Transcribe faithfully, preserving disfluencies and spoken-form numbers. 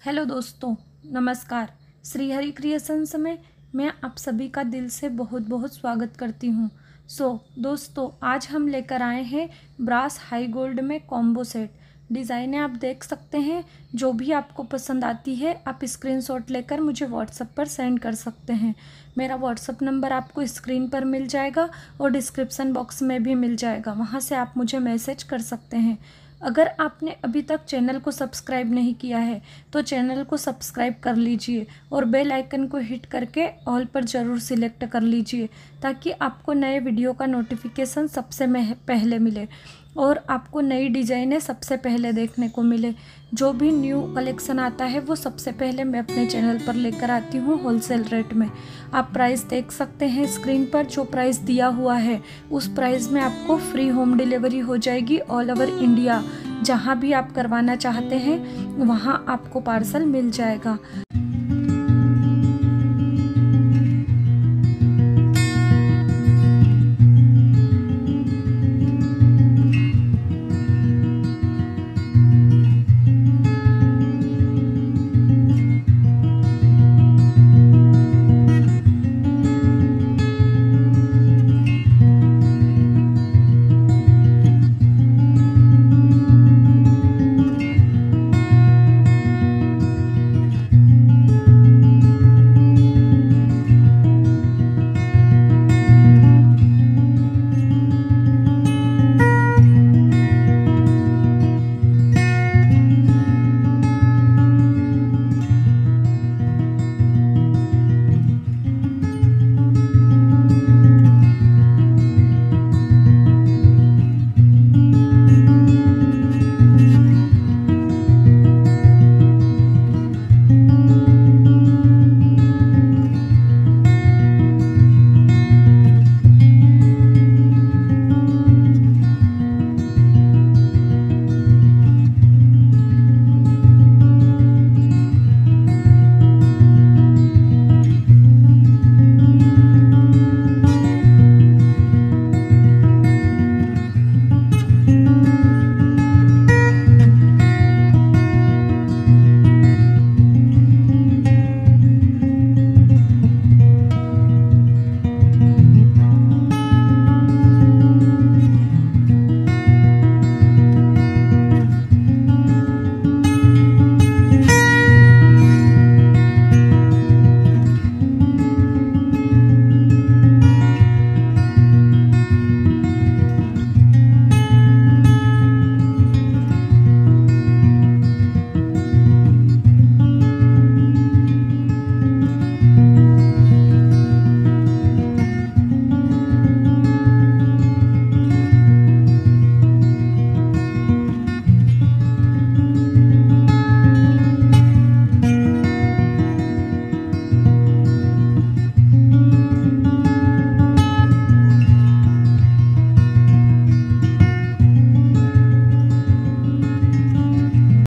Hello दोस्तों, नमस्कार। Shri Hari creations में मैं आप सभी का दिल से बहुत बहुत स्वागत करती हूँ। सो दोस्तों, आज हम लेकर आए हैं ब्रास हाई गोल्ड में कॉम्बो सेट। डिज़ाइनें आप देख सकते हैं। जो भी आपको पसंद आती है आप स्क्रीनशॉट लेकर मुझे व्हाट्सएप पर सेंड कर सकते हैं। मेरा व्हाट्सएप नंबर आपको स्क्रीन पर मिल जाएगा और डिस्क्रिप्शन बॉक्स में भी मिल जाएगा, वहाँ से आप मुझे मैसेज कर सकते हैं। अगर आपने अभी तक चैनल को सब्सक्राइब नहीं किया है तो चैनल को सब्सक्राइब कर लीजिए और बेल आइकन को हिट करके ऑल पर ज़रूर सिलेक्ट कर लीजिए, ताकि आपको नए वीडियो का नोटिफिकेशन सबसे पहले मिले और आपको नई डिज़ाइनें सबसे पहले देखने को मिले। जो भी न्यू कलेक्शन आता है वो सबसे पहले मैं अपने चैनल पर लेकर आती हूँ होलसेल रेट में। आप प्राइस देख सकते हैं स्क्रीन पर। जो प्राइस दिया हुआ है उस प्राइस में आपको फ्री होम डिलीवरी हो जाएगी ऑल ओवर इंडिया। जहाँ भी आप करवाना चाहते हैं वहाँ आपको पार्सल मिल जाएगा।